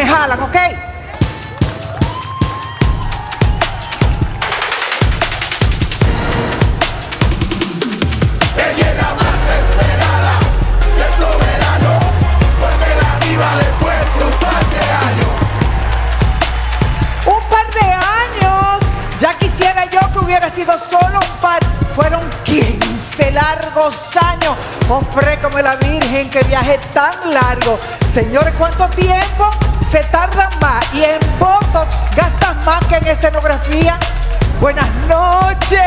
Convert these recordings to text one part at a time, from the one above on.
jalan, ¿ok? Ella es la más esperada del soberano. Vuelve la diva después de un par de años. Un par de años. Ya quisiera yo que hubiera sido solo un par. Fueron 15 largos años. Ofrécome la Virgen que viaje tan largo. Señores, ¿cuánto tiempo? Se tardan más. Y en Botox gastan más que en escenografía. Buenas noches.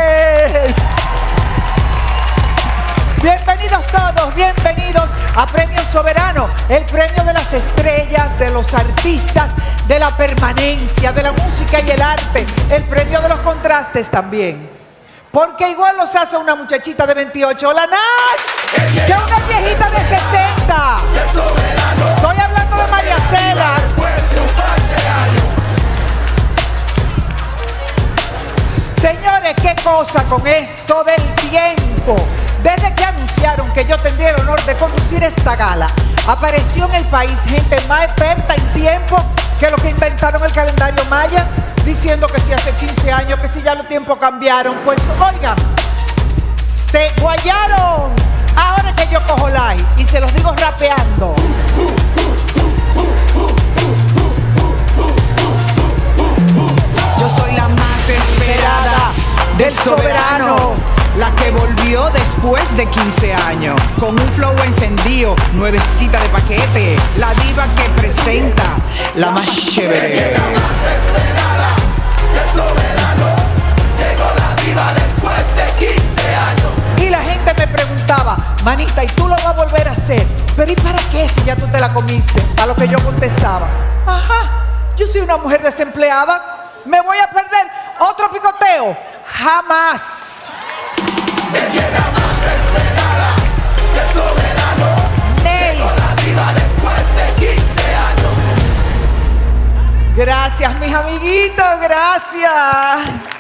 Bienvenidos todos, bienvenidos a Premio Soberano, el premio de las estrellas, de los artistas, de la permanencia, de la música y el arte, el premio de los contrastes también. Porque igual los hace una muchachita de 28, hola Nash, que una viejita de 60. Estoy hablando de María Cela. Señores, qué cosa con esto del tiempo. Desde que anunciaron que yo tendría el honor de conducir esta gala, apareció en el país gente más experta en tiempo que los que inventaron el calendario maya, diciendo que si hace 15 años, que si ya los tiempos cambiaron. Pues oigan, se guayaron. Ahora que yo cojo live y se los digo rapeando. Yo soy la más esperada del soberano. La que volvió después de 15 años, con un flow encendido, nuevecita de paquete. La diva que presenta, la más chévere. La más esperada del soberano. Llegó la diva después de 15 años. Y la gente me preguntaba, manita, ¿y tú lo vas a volver a hacer? Pero ¿y para qué si ya tú te la comiste? A lo que yo contestaba, ajá, yo soy una mujer desempleada, ¿me voy a perder otro picoteo? Jamás. Ella es la más esperada del soberano. Llegó la diva después de 15 años. Gracias, mis amiguitos, gracias.